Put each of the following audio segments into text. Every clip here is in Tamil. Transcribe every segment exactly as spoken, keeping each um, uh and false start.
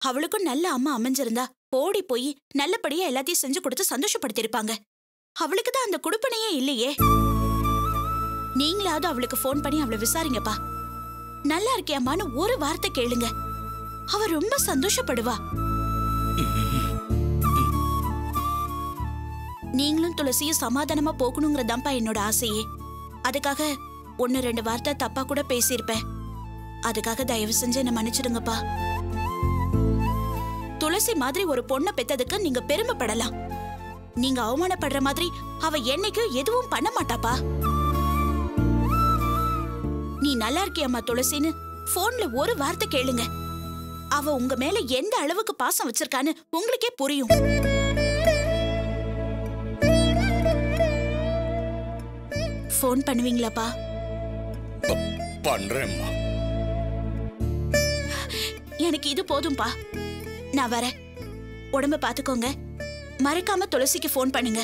அவளுக்கும் நல்ல அம்மா அமைஞ்சிருந்தா ஓடி போய் நல்லபடியா எல்லாத்தையும் செஞ்சு கொடுத்து சந்தோஷப்படுத்திருப்பாங்க. அவளுக்கு தான் அந்த குடுப்பனையே இல்லையே. நீங்களாவது அவளுக்கு போன் பண்ணி அவளை விசாரிங்கப்பா. நல்லா இருக்கியாமான்னு ஒரு வார்த்தை கேளுங்க. அவ ரொம்ப சந்தோஷப்படுவா. நீங்களும் துளசியும் சமாதானமா போகணுங்கிறதாம்பா என்னோட ஆசையே. அதுக்காக ஒன்னு ரெண்டு வார்த்தை தப்பா கூட பேசியிருப்பேன். அதுக்காக தயவு செஞ்சு என்ன மன்னிச்சிடுங்கப்பா. துளசி மாதிரி ஒரு பொண்ணை பெத்ததுக்கு நீங்க பெருமைப்படலாம். நீங்க அவமானப்படுற மாதிரி அவ என்னைக்கும் எதுவும் பண்ண மாட்டாப்பா. நீ நல்லா இருக்கியம்மா துளசின்னு போன்ல ஒரு வார்த்தை கேளுங்க. அவ உங்க மேல எந்த அளவுக்கு பாசம் வச்சிருக்கான்னு உங்களுக்கே புரியும். போன் பண்ணுவீங்களாப்பா? பண்றேம்மா. எனக்கு இது போதும்பா. நான் வரேன். உடம்ப பாத்துக்கோங்க. மறக்காம துளசிக்கு போன் பண்ணுங்க.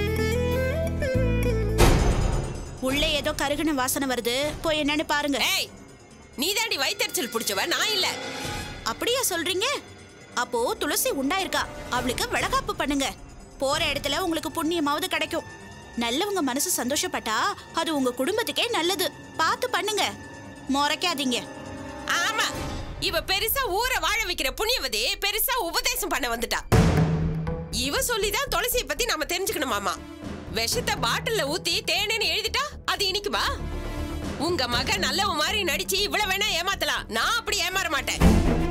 உள்ள ஏதோ கருகுன வாசனை வருது, போய் என்னன்னு பாருங்க. ஏய், நீதாண்டி வயித்தறிச்சல் பிடிச்சவ, நான் இல்ல. அப்படியா சொல்றீங்க? அப்போ துளசி உண்டாயிருக்கா, அவளுக்கு வளகாப்பு பண்ணுங்க. போற இடத்துல உங்களுக்கு புண்ணியமாவது கிடைக்கும். நல்லவங்க மனசு சந்தோஷப்பட்டா அது உங்க குடும்பத்துக்கே நல்லது. பார்த்து பண்ணுங்க, முறைக்காதீங்க. ஆமா, இவ பெருசா ஊரை வாழ வைக்கிற புண்ணியவதி பெருசா உபதேசம் பண்ண வந்துட்டா. இவ சொல்லிதான் துளசியை பத்தி நாம தெரிஞ்சுக்கணுமாமா. விஷத்தை பாட்டில்ல ஊத்தி தேனேன்னு எழுதிட்டா அது இனிக்குமா? உங்க மக நல்லவ மாதிரி நடிச்சு இவ்வளவு வேணா ஏமாத்தலாம். நான் அப்படி ஏமாற மாட்டேன்.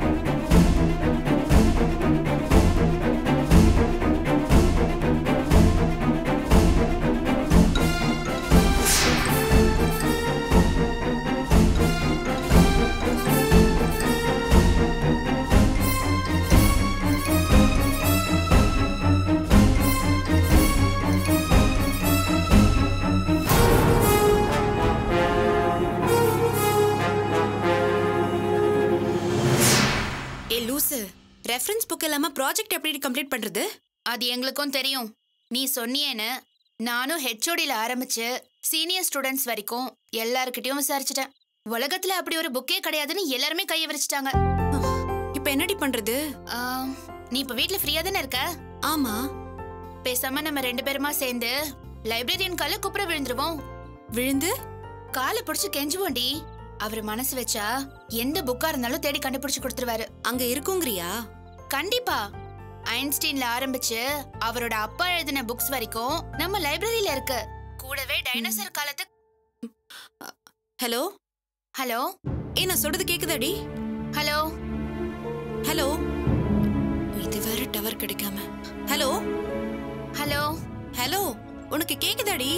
ரெஃபரன்ஸ் புக் இல்லாம ப்ராஜெக்ட் எப்படி கம்ப்ளீட் பண்றது? அது எங்களுக்கும் தெரியும். நீ சொன்னியேன்னு நானும் ஹெச்ஓடில ஆரம்பிச்சு சீனியர் ஸ்டூடெண்ட்ஸ் வரைக்கும் எல்லார்கிட்டயும் விசாரிச்சுட்டேன். உலகத்துல அப்படி ஒரு புக்கே கிடையாதுன்னு எல்லாருமே கைய விரிச்சிட்டாங்க. இப்ப என்னடி பண்றது? நீ இப்ப வீட்ல ஃப்ரீயா தானே இருக்க? ஆமா. பேசாம நம்ம ரெண்டு பேருமா சேர்ந்து லைப்ரரியன் கால குப்புற விழுந்துருவோம். விழுந்து காலை பிடிச்சு கெஞ்சுவோண்டி. அவர் மனசு வச்சா எந்த புக்கா இருந்தாலும் தேடி கண்டுபிடிச்சு கொடுத்துருவாரு. அங்க இருக்குங்கறியா? கண்டிப்பா. ஐன்ஸ்டீன்ல ஆரம்பிச்சு அவரோட அப்பா எழுதின புக்ஸ் வரைக்கும் நம்ம லைப்ரரியில இருக்கு. கூடவே டைனோசர் காலத்து. ஹலோ ஹலோ, ஏ நான் சொல்றது கேக்குதாடி? ஹலோ ஹலோ, இது வேற டவர் கிடைக்காம. ஹலோ ஹலோ ஹலோ, உனக்கு கேக்குதாடி?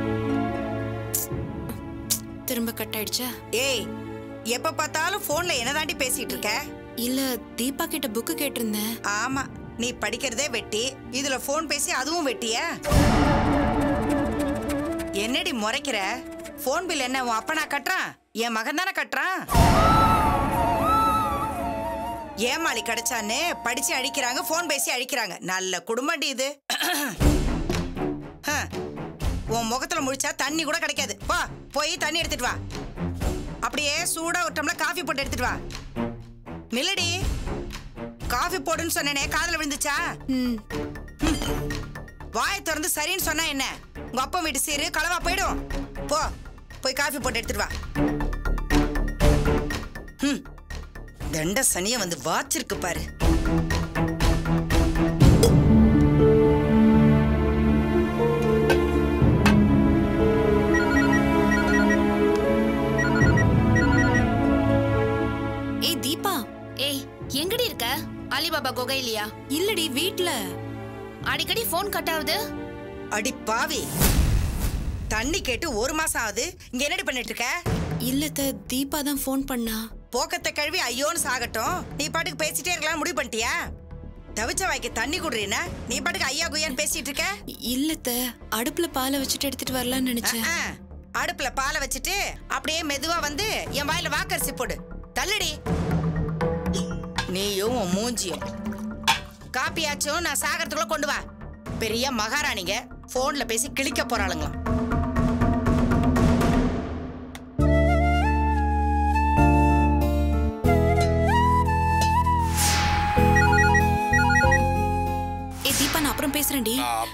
திரும்ப கட் ஆயிடுச்சா? ஏய், எப்ப பார்த்தாலும் போன்ல என்னதாண்டி பேசிட்டு இருக்க? இல்ல, தீபா கிட்ட புக் கேட்டிருந்தேன். ஆமா, நீ படிக்கிறதே வெட்டி, இதுல போன் பேசி அதுவும் வெட்டியா? என்னடி முறைக்கிற? போன் பில் என்ன உன் அப்பனா கட்டுறான்? என் மகன் தானே கட்டுறான். ஏமாளி கிடைச்சான்னு படிச்சு அழிக்கிறாங்க, போன் பேசி அழிக்கிறாங்க. நல்ல குடும்பம்டி இது. உன் முகத்துல முழிச்சா தண்ணி கூட கிடைக்காது. வா, போய் தண்ணி எடுத்துட்டு வா. அப்படியே சூடா ஒரு டம்ளர் காஃபி போட்டு எடுத்துட்டு வா. நில்லடி, காஃபி போடுன்னு சொன்னேனே காதுல விழுந்துச்சா? வாய் திறந்து சரின்னு சொன்னா என்ன? உங்க அப்பா வீட்டு சீரு களவா போயிடும். போ, போய் காஃபி போட்டு எடுத்துட்டு வா. தண்ட சனிய வந்து வாச்சிருக்கு பாரு. எங்கடி இருக்க? அலிபாபா குகையிலையா? இல்லடி, வீட்ல. அடிக்கடி போன் கட் ஆகுது. அடி பாவி, தண்ணி கேட்டு ஒரு மாசம் ஆகுது. இங்க என்னடி பண்ணிட்டு இருக்க? இல்ல, தீபா தான் போன் பண்ணா. போக்கத்தை கழுவி ஐயோன்னு சாகட்டும். நீ பாட்டுக்கு பேசிட்டே இருக்கலாம் முடிவு பண்ணிட்டியா? தவிச்ச வாய்க்கு தண்ணி குடுறீனா நீ பாட்டுக்கு ஐயா குய்யான்னு பேசிட்டு இருக்க? இல்ல, அடுப்புல பாலை வச்சுட்டு எடுத்துட்டு வரலாம்னு நினைச்சேன். அடுப்புல பாலை வச்சுட்டு அப்படியே மெதுவா வந்து என் வாயில வாக்கரிசி போடு. தள்ளுடி. நீயும் உன் மூஞ்சியும். காப்பியாச்சும் நான் சாகரத்துக்குள்ள கொண்டு வா. பெரிய மகாராணிங்க போன்ல பேசி கிழிக்க போறாளுங்களாம்.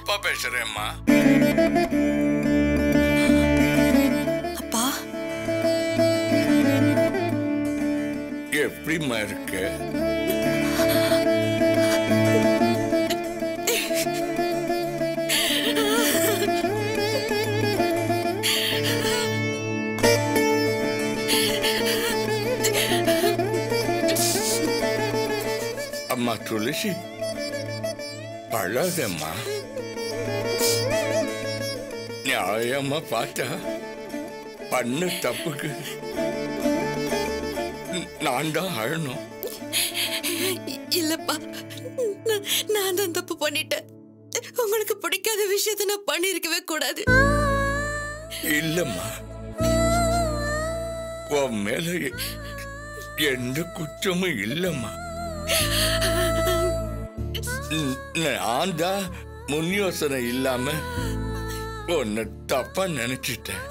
அப்பா பேசுறேம்மா. அப்பா எப்படிம்மா இருக்கு? அம்மா துளசி, அழாதம்மா. நியாயமா பார்த்தா பண்ண தப்புக்கு நான் தான் அழணும். இல்லப்பா, நான் நான் தான் தப்பு பண்ணிட்டேன். உங்களுக்கு பிடிக்காத விஷயத்தை நான் பண்ணிருக்கவே கூடாது. இல்லம்மா, உன் மேல எந்த குற்றமும் இல்லம்மா. நான் தான் முன் யோசனை இல்லாம உன்னை தப்பா நினைச்சிட்டேன்.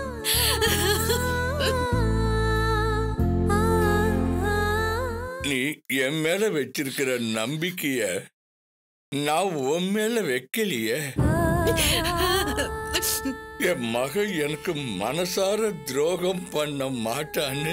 நீ என் மேல வச்சிருக்கிற நம்பிக்கைய நான் உன் மேல வைக்கலையே. என் மக எனக்கு மனசார துரோகம் பண்ண மாட்டான்னு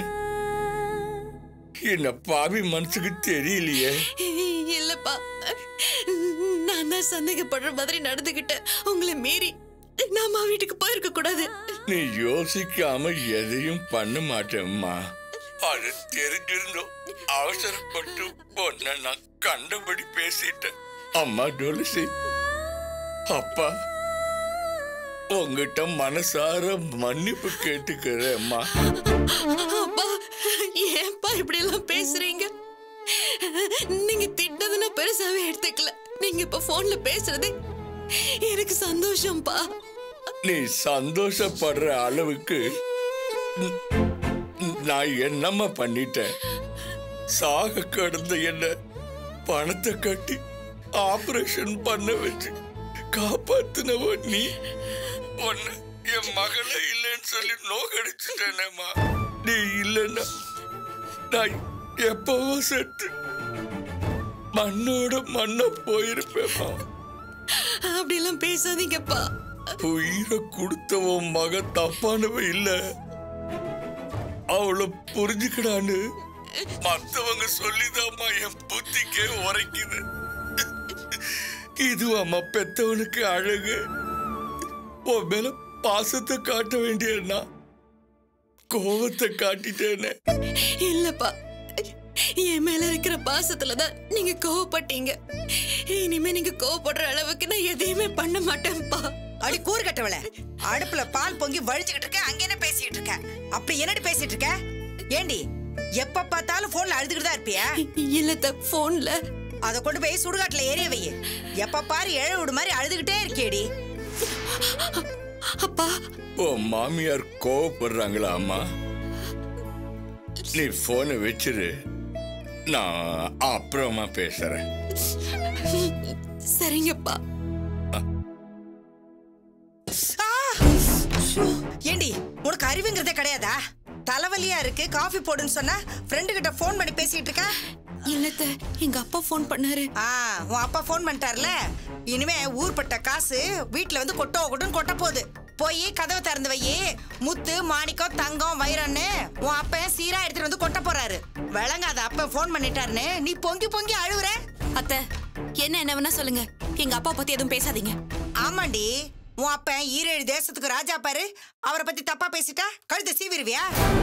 என்ன பாவி மனசுக்கு தெரியலையே. இல்லப்பா, நான் தான் சந்தேகப்படுற மாதிரி நடந்துகிட்டேன். உங்களை மீறி நாம வீட்டுக்கு போயிருக்க கூடாது. நீ யோசிக்காம எதையும் பண்ண மாட்டேம்மா. அது தெரிஞ்சிருந்தோம் அவசரப்பட்டு பொண்ண நான் கண்டபடி பேசிட்டேன். அம்மா துளசி, அப்பா உங்ககிட்ட மனசார மன்னிப்பு கேட்டுக்கிறேம்மா. அப்பா, ஏன்பா இப்படி எல்லாம் பேசுறீங்க? நீங்க திட்டது நான் பெருசாவே எடுத்துக்கல. நீங்க இப்ப போன்ல பேசுறது எனக்கு சந்தோஷம்பா. நீ சந்தோஷப்படுற அளவுக்கு நான் என்னம்மா பண்ணிட்டேன்? சாக கடந்த என்ன பணத்தை கட்டி ஆபரேஷன் பண்ண வச்சு காப்பாத்தினவ நீ. ஒன்னு என் மகளே இல்லைன்னு சொல்லி நோக்கடிச்சுட்டேனேம்மா. நீ இல்லைன்னா நான் எப்பவோ செத்து மண்ணோட மண்ண போயிருப்பேம்மா. அப்படியெல்லாம் பேசாதீங்கப்பா. உயிரை கொடுத்தவன் மக தப்பானவ இல்ல, அவளை புரிஞ்சுக்கடான்னு மத்தவங்க சொல்லிதாம்மா என் புத்திக்கே உரைக்குது. இது அம்மா பெத்தவனுக்கு அழகு. உன் மேல பாசத்தை காட்ட வேண்டியன்னா கோபத்தை காட்டிட்டேனே. இல்லப்பா, என் மேல இருக்கிற பாசத்துலதான் நீங்க கோவப்பட்டீங்க. இனிமே நீங்க கோவப்படுற அளவுக்கு நான் எதையுமே பண்ண மாட்டேன்ப்பா. அடி கூறு கட்டவள, அடுப்புல பால் பொங்கி வழிச்சுக்கிட்டு இருக்க, அங்க என்ன பேசிட்டு இருக்க? அப்படி என்னடி பேசிட்டு இருக்க? ஏண்டி எப்ப பார்த்தாலும் போன்ல அழுதுகிட்டு தான் இருப்பியா? இல்ல, போன்ல அத கொண்டு போய் சுடுகாட்டுல ஏறிய வை. எப்ப பாரு ஏழை விடு மாதிரி அழுதுகிட்டே இருக்கேடி. அப்பா, உன் மாமியார் கோவப்படுறாங்களா அம்மா? நீ போனை வச்சிரு, நான் அப்புறமா பேசுறேன். சரிங்கப்பா. ஏண்டி உனக்கு அறிவுங்கிறதே கிடையாதா? தலைவலியா இருக்கு, காஃபி போடுன்னு சொன்னா ஃப்ரெண்டு கிட்ட போன் பண்ணி பேசிட்டு இருக்க. இல்லத்த, எங்க அப்பா போன் பண்ணாரு. ஆ, உன் அப்பா போன் பண்ணிட்டார்ல. இனிமே ஊர்பட்ட காசு வீட்டுல வந்து கொட்டோ கொட்டுன்னு கொட்ட போகுது. போய் கதவை திறந்து வை. முத்து, மாணிக்கம், தங்கம், வைரன்னு உன் அப்ப சீரா எடுத்துட்டு வந்து கொட்ட போறாரு. விளங்காத அப்ப போன் பண்ணிட்டாருன்னு நீ பொங்கி பொங்கி அழுவுற. அத்தை, என்ன என்ன வேணா சொல்லுங்க, எங்க அப்பா பத்தி எதுவும் பேசாதீங்க. ஆமாண்டி, உன் அப்ப ஈரேழு தேசத்துக்கு ராஜா பாரு. அவரை பத்தி தப்பா பேசிட்டா கழுத்தை சீவிருவியா?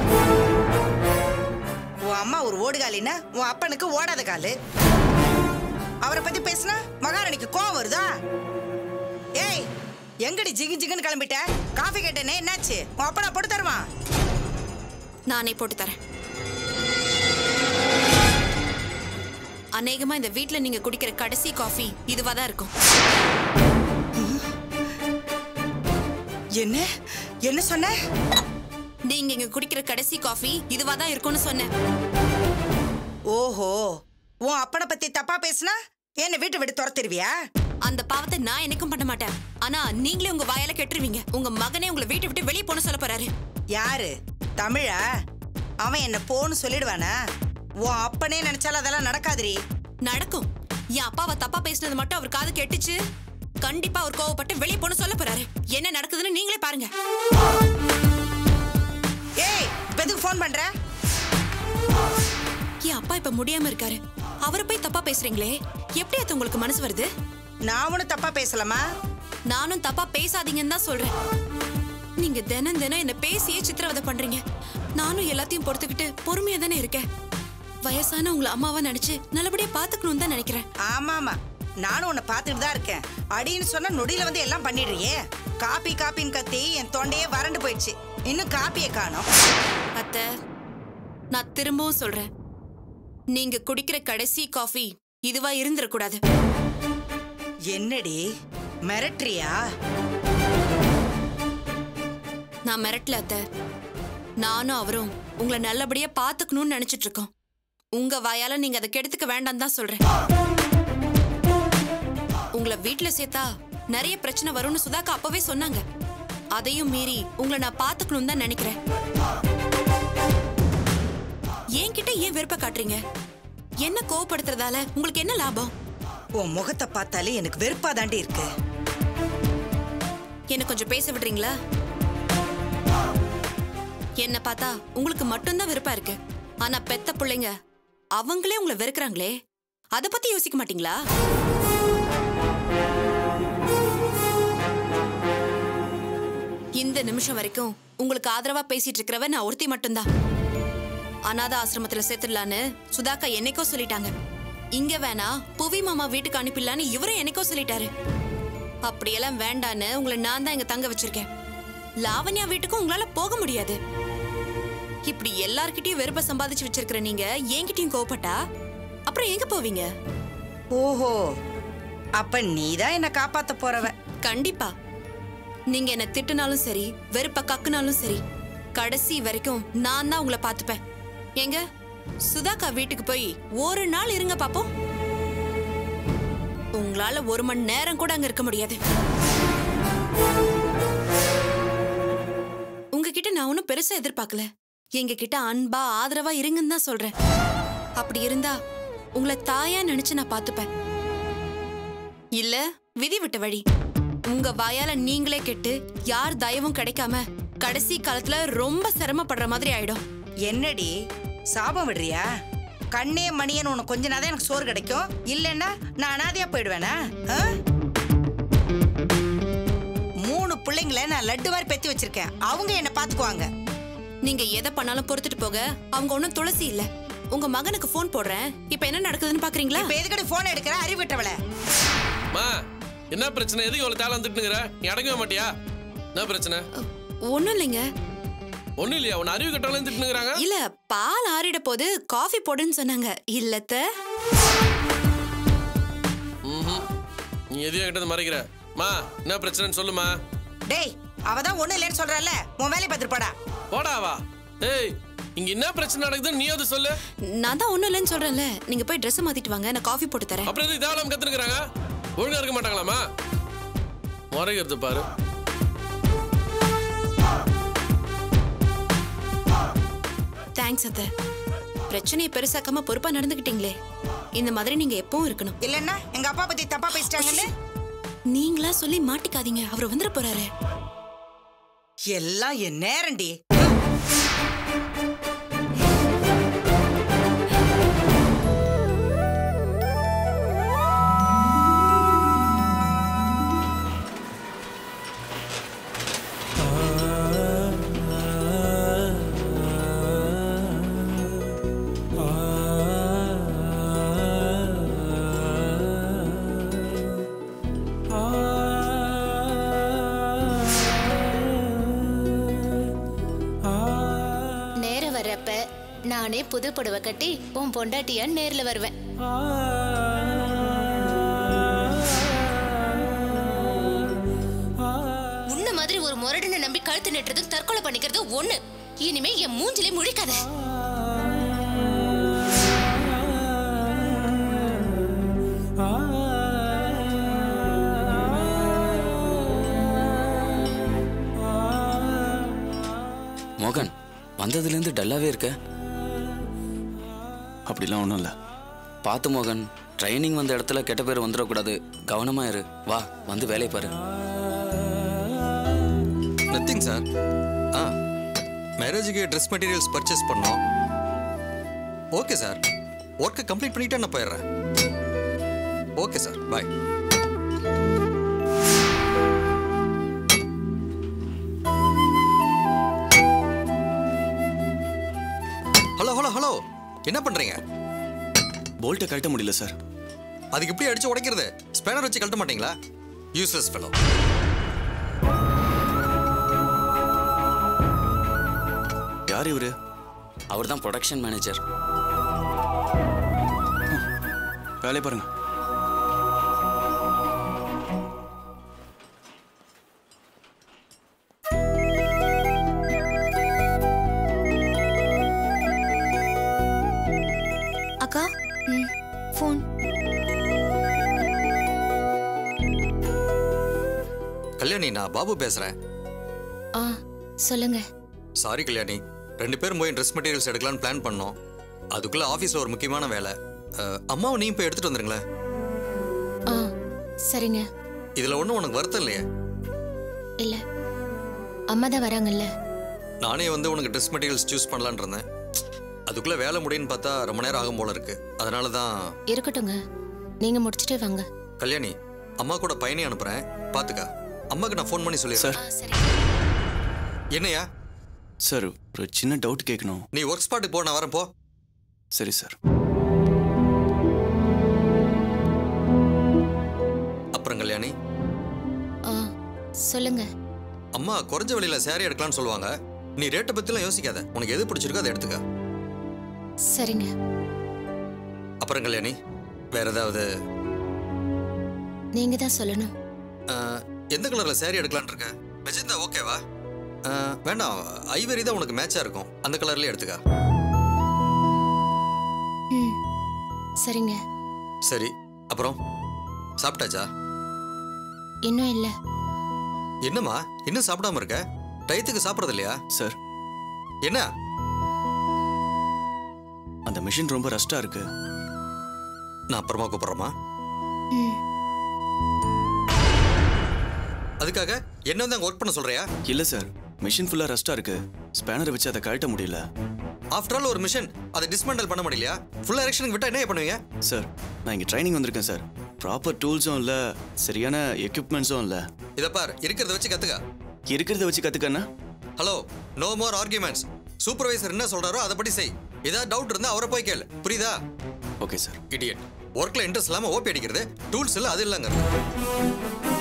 உன் அம்மா ஒரு ஓடுகாலின்னா உன் அப்பனுக்கு ஓடாத காலு. அவரை பத்தி பேசினா மகாராணிக்கு கோவம் வருதா? ஏய், எங்கடி ஜிகு ஜிகுன்னு கிளம்பிட்ட? காஃபி கேட்டேனே, என்னாச்சு? உன் அப்பனா போட்டு தருவான். நானே போட்டு தரேன். அநேகமா இந்த வீட்ல நீங்க குடிக்கிற கடைசி காஃபி இதுவாதான் இருக்கும். என்ன என்ன சொன்ன? நீங்க இங்க குடிக்கிற கடைசி காஃபி இதுவாதான் இருக்கும்னு சொன்னேன். ஓஹோ, உன் அப்பனை பத்தி தப்பா பேசினா என்ன வீட்டை விட்டு துரத்திருவியா? அந்த பாவத்தை நான் எனக்கும் பண்ண மாட்டேன். ஆனா நீங்களே உங்க வாயால கெட்டுருவீங்க. உங்க மகனே உங்களை வீட்டை விட்டு வெளியே போன சொல்ல போறாரு. யாரு? தமிழா? அவன் என்ன போன்னு சொல்லிடுவானா? உன் அப்பனே நினைச்சாலும் அதெல்லாம் நடக்காதுரி. நடக்கும். என் அப்பாவை தப்பா பேசினது மட்டும் அவர் காது கெட்டுச்சு. கண்டிப்பா அவர் கோவப்பட்டு வெளியே போன சொல்ல போறாரு. என்ன நடக்குதுன்னு நீங்களே பாருங்க. ஏய், இப்ப எதுக்கு ஃபோன் பண்ற? என் அப்பா இப்ப முடியாம இருக்காரு. அவரை போய் தப்பா பேசுறீங்களே, எப்படி அது உங்களுக்கு மனசு வருது? நான் ஒன்னும் தப்பா பேசலாமா? நானும் தப்பா பேசாதீங்கன்னு தான் சொல்றேன். நீங்க தினம் தினம் என்ன பேசியே சித்திரவதை பண்றீங்க. நானும் எல்லாத்தையும் பொறுத்துக்கிட்டு பொறுமையா தானே இருக்கேன். வயசான உங்களை அம்மாவா நினைச்சு நல்லபடியா பாத்துக்கணும்னு தான் நினைக்கிறேன். ஆமா ஆமா, நானும் உன்னை பாத்துட்டு தான் இருக்கேன். அடின்னு சொன்னா நொடியில வந்து எல்லாம் பண்ணிடுறியே. காப்பி காப்பின்னு கத்தி என் தொண்டையே வறண்டு போயிடுச்சு. இன்னும் காப்பியை காணோம். அத்தை, நான் திரும்பவும் சொல்றேன், நீங்க குடிக்கிற கடைசி காஃபி இதுவா இருந்துடக்கூடாது. என்னடி மிரட்டுறியா? நான் மிரட்டல அத்தை. நானும் அவரும் உங்களை நல்லபடியா பாத்துக்கணும்னு நினைச்சிட்டு இருக்கோம். உங்க வாயால நீங்க அதை கெடுத்துக்க வேண்டாம் தான் சொல்றேன். உங்களை வீட்டுல சேர்த்தா நிறைய பிரச்சனை வரும்னு சுதாக்கா அப்பவே சொன்னாங்க. அதையும் மீறி உங்களை நான் பாத்துக்கணும் தான் நினைக்கிறேன். என்கிட்ட ஏன் வெறுப்ப காட்டுறீங்க? என்ன கோவப்படுத்துறதால உங்களுக்கு என்ன லாபம்? உன் முகத்தை பார்த்தாலே எனக்கு வெறுப்பா தாண்டி இருக்கு. என்ன கொஞ்சம் பேச விடுறீங்களா? என்ன பார்த்தா உங்களுக்கு மட்டும்தான் வெறுப்பா இருக்கு. ஆனா பெத்த பிள்ளைங்க அவங்களே உங்களை வெறுக்கிறாங்களே, அத பத்தி யோசிக்க மாட்டீங்களா? இந்த நிமிஷம் வரைக்கும் உங்களுக்கு ஆதரவா பேசிட்டு இருக்கிறவ நான் ஒருத்தி மட்டும்தான். அனாத ஆசிரமத்துல சேர்த்துடலான்னு சுதாக்கா என்னைக்கோ சொல்லிட்டாங்க. இங்க வேணா புவி மாமா வீட்டுக்கு அனுப்பிடலான்னு இவரும் என்னைக்கோ சொல்லிட்டாரு. அப்படியெல்லாம் வேண்டான்னு உங்களை நான் தான் இங்க தங்க வச்சிருக்கேன். லாவண்யா வீட்டுக்கும் உங்களால போக முடியாது. இப்படி எல்லார்கிட்டயும் வெறுப்ப சம்பாதிச்சு வச்சிருக்கிற நீங்க என்கிட்டயும் கோவப்பட்டா அப்புறம் எங்க போவீங்க? ஓஹோ, அப்ப நீதான் என்ன காப்பாத்த போறவ. கண்டிப்பா. நீங்க என்ன திட்டுனாலும் சரி, வெறுப்ப கக்குனாலும் சரி, கடைசி வரைக்கும் நான் தான் உங்களை பாத்துப்பேன். எங்க சுதாக்கா வீட்டுக்கு போய் ஒரு நாள் இருங்க பாப்போம். உங்களால ஒரு மணி நேரம் கூட அங்க இருக்க முடியாது. உங்ககிட்ட நான் ஒன்னும் பெருசா எதிர்பார்க்கல. எங்க கிட்ட அன்பா ஆதரவா இருங்கன்னு தான் சொல்றேன். அப்படி இருந்தா உங்களை தாயா நினைச்சு நான் பாத்துப்பேன். இல்ல விதி விட்ட வழி. உங்க வாயால நீங்களே கெட்டு யார் தயவும் கிடைக்காம கடைசி காலத்துல ரொம்ப சிரமப்படுற மாதிரி ஆயிடும். என்னடி சாபம் விடுறியா? கண்ணே மணியன் உனக்கு கொஞ்ச நாள் எனக்கு சோறு கிடைக்கும். இல்லன்னா நான் அனாதையா போயிடுவேனா? மூணு பிள்ளைங்களை நான் லட்டு மாதிரி பெத்தி வச்சிருக்கேன். அவங்க என்ன பாத்துக்குவாங்க. நீங்க எதை பண்ணாலும் பொறுத்துட்டு போக அவங்க ஒன்னும் துளசி இல்ல. உங்க மகனுக்கு போன் போடுறேன். இப்ப என்ன நடக்குதுன்னு பாக்குறீங்களா? இப்ப எதுக்கடி போன் எடுக்கிற? அறிவிட்டவள என்ன பிரச்சனை? எதுக்கு இவ்வளவு தாளம் திட்டுங்கிற? நீ அடங்கவே மாட்டியா? என்ன பிரச்சனை? ஒண்ணும் இல்லைங்க. ஒண்ணும் இல்லையா? உன் அறிவு கட்டாலும் திட்டுங்கிறாங்க. இல்ல, பால் ஆறிட போது காஃபி போடுன்னு சொன்னாங்க. இல்லத்த நீ எதையும் கிட்ட மறைக்கிற. மா என்ன பிரச்சனைன்னு சொல்லுமா. டேய், அவதான் ஒண்ணு இல்லைன்னு சொல்றல, உன் வேலையை பார்த்துட்டு போடா. போடாவா? ஏய், இங்க என்ன பிரச்சனை நடக்குதுன்னு நீ அது சொல்லு. நான் தான் ஒண்ணும் இல்லைன்னு சொல்றேன்ல. நீங்க போய் ட்ரெஸ் மாத்திட்டு வாங்க, நான் காஃபி போட்டு தரேன். அப்புறம் எது தேவலாம் கத்துனுக்குறாங்க? ஒழுங்கா இருக்க மாட்டாங்களாமா? முறைகிறது பாரு. தேங்க்ஸ் அத்தை. பிரச்சனையை பெருசாக்காம பொறுப்பா நடந்துக்கிட்டீங்களே. இந்த மாதிரி நீங்க எப்பவும் இருக்கணும். இல்லன்னா எங்க அப்பா பத்தி தப்பா பேசிட்டாங்கன்னு நீங்களா சொல்லி மாட்டிக்காதீங்க. அவர் வந்துட போறாரு. எல்லாம் என் நேரண்டி. நானே புது புடவை கட்டி உன் பொண்டாட்டியா நேர்ல வருவேன். உன்ன மாதிரி ஒரு முரடனை நம்பி கழுத்து நெட்டுறது தற்கொலை பண்ணிக்கிறது ஒண்ணு. இனிமே என் மூஞ்சிலே முழிக்காத. மோகன், வந்ததுலேருந்து டல்லாவே இருக்க. அப்படிலாம் ஒன்றும் இல்லை. பார்த்து மோகன், ட்ரைனிங் வந்த இடத்துல கெட்ட பேர் வந்துடக்கூடாது. கவனமா இரு. வா, வந்து வேலையை பாரு. Nothing sir. ஆ மேரேஜுக்கு ட்ரெஸ் மெட்டீரியல்ஸ் பர்ச்சேஸ் பண்ணோம். ஓகே சார், ஒர்க்கை கம்ப்ளீட் பண்ணிவிட்டு நான் போயிடுறேன். Okay sir, bye. Hello hello hello என்ன பண்றீங்க? போல்ட்டை கழட்ட முடியல சார். அதுக்கு எப்படி அடிச்சு உடைக்கிறது? ஸ்பேனர் வச்சு கழட்ட மாட்டீங்களா? Useless fellow. யார் இவரு? அவர் தான் ப்ரொடக்ஷன் மேனேஜர். வேலையை பாருங்க. அக்கா, ஃபோன். கல்யாணி, நான் பாபு பேசுறேன். ஆ, சொல்லுங்க. சாரி கல்யாணி, ரெண்டு பேரும் போய் ட்ரெஸ் மெட்டீரியல்ஸ் எடுக்கலாம்னு பிளான் பண்ணோம். அதுக்குள்ள ஆஃபீஸில் ஒரு முக்கியமான வேலை. அம்மாவை நீ போய் எடுத்துட்டு வந்துருங்களேன். ஆ, சரிங்க. இதில் ஒன்றும் உனக்கு வருத்தம் இல்லையே? இல்லை, அம்மா தான் வராங்கல்ல. நானே வந்து உனக்கு ட்ரெஸ் மெட்டீரியல்ஸ் சூஸ் பண்ணலான் இருந்தேன். அதுக்குள்ள வேலை முடியும்னு பார்த்தா ரொம்ப நேரம் ஆகும் போல இருக்கு. அதனால தான். இருக்கட்டுங்க, நீங்க முடிச்சுட்டு வாங்க. கல்யாணி, அம்மா கூட பையனே அனுப்புறேன், பாத்துக்கா. அம்மாக்கு நான் ஃபோன் பண்ணி சொல்லிடுறேன். ஆ, சரி. என்னையா சார், ஒரு சின்ன டவுட் கேட்கணும். நீ ஒர்க் ஸ்பாட்டுக்கு போ, நான் வரேன். போ. சரி சார். அப்புறம் கல்யாணி, ஆ, சொல்லுங்க. அம்மா குறைஞ்ச விலையில சேரீ எடுக்கலாம்னு சொல்லுவாங்க. நீ ரேட்டை பத்திலாம் யோசிக்காத, உனக்கு எது பிடிச்சிருக்கோ அதை எடுத்துக்க. சரிங்க. அப்புறம் கல்யாணி, வேற ஏதாவது? நீங்க தான் சொல்லணும். எந்த கலர்ல சேரீ எடுக்கலாம்னு இருக்க? மெஜந்தா ஓகேவா? வேண்டாம், ஐவரி தான் உனக்கு மேட்சா இருக்கும். அந்த கலர்லயே எடுத்துக்க. ம், சரிங்க. சரி, அப்புறம் சாப்பிட்டாச்சா? இன்னும் இல்லை. என்னம்மா இன்னும் சாப்பிடாம இருக்க? டயத்துக்கு சாப்பிட்றது இல்லையா? சார், என்ன? அந்த மிஷின் ரொம்ப ரஸ்டா இருக்கு. நான் அப்புறமா கூப்பிடுறேம்மா. ம், அதுக்காக என்ன வந்து அங்கே ஒர்க் பண்ண சொல்றியா? இல்ல சார், மிஷின் ஃபுல்லா ரஸ்டா இருக்கு. ஸ்பேனரை வச்சு அதை கழட்ட முடியல. ஆஃப்டர் ஆல் ஒரு மிஷின் அதை டிஸ்மேண்டல் பண்ண முடியலையா? ஃபுல் எரெக்ஷனுக்கு விட்டா என்ன பண்ணுவீங்க? சார், நான் இங்கே ட்ரைனிங் வந்திருக்கேன் சார். ப்ராப்பர் டூல்ஸும் இல்லை, சரியான எக்யூப்மெண்ட்ஸும் இல்லை. இதை பார், இருக்கிறத வச்சு கத்துக்க. இருக்கிறத வச்சு கத்துக்கண்ணா? Hello, no more arguments. Supervisor என்ன சொல்றாரோ அதை படி செய். ஏதாவது டவுட் இருந்தா அவரை போய் கேளு, புரியுதா? Okay sir. இடியட். ஒர்க்ல இன்ட்ரெஸ்ட் இல்லாம ஓபி அடிக்கிறது, டூல்ஸ் இல்ல அது இல்லங்க.